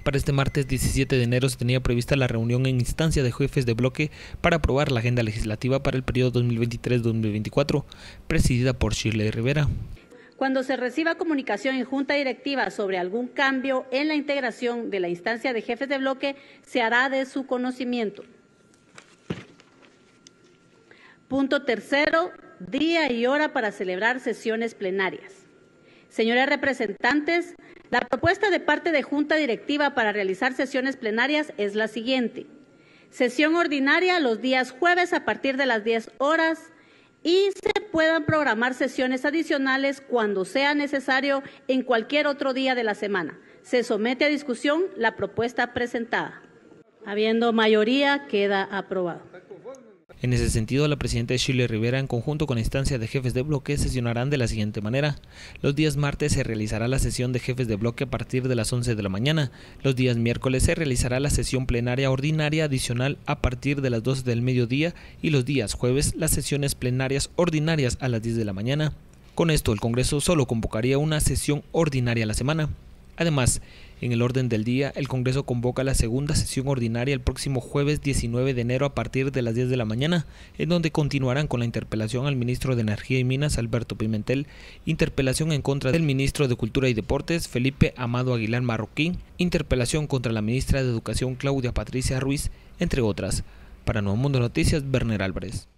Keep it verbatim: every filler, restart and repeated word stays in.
Para este martes diecisiete de enero se tenía prevista la reunión en instancia de jefes de bloque para aprobar la agenda legislativa para el periodo dos mil veintitrés dos mil veinticuatro, presidida por Shirley Rivera. Cuando se reciba comunicación en Junta Directiva sobre algún cambio en la integración de la instancia de jefes de bloque, se hará de su conocimiento. Punto tercero, día y hora para celebrar sesiones plenarias. Señores representantes, la propuesta de parte de Junta Directiva para realizar sesiones plenarias es la siguiente. Sesión ordinaria los días jueves a partir de las diez horas y se puedan programar sesiones adicionales cuando sea necesario en cualquier otro día de la semana. Se somete a discusión la propuesta presentada. Habiendo mayoría, queda aprobado. En ese sentido, la presidenta Shirley Rivera, en conjunto con la instancia de jefes de bloque, sesionarán de la siguiente manera. Los días martes se realizará la sesión de jefes de bloque a partir de las once de la mañana. Los días miércoles se realizará la sesión plenaria ordinaria adicional a partir de las doce del mediodía y los días jueves las sesiones plenarias ordinarias a las diez de la mañana. Con esto, el Congreso solo convocaría una sesión ordinaria a la semana. Además, en el orden del día, el Congreso convoca la segunda sesión ordinaria el próximo jueves diecinueve de enero a partir de las diez de la mañana, en donde continuarán con la interpelación al ministro de Energía y Minas, Alberto Pimentel, interpelación en contra del ministro de Cultura y Deportes, Felipe Amado Aguilar Marroquín, interpelación contra la ministra de Educación, Claudia Patricia Ruiz, entre otras. Para Nuevo Mundo Noticias, Berner Álvarez.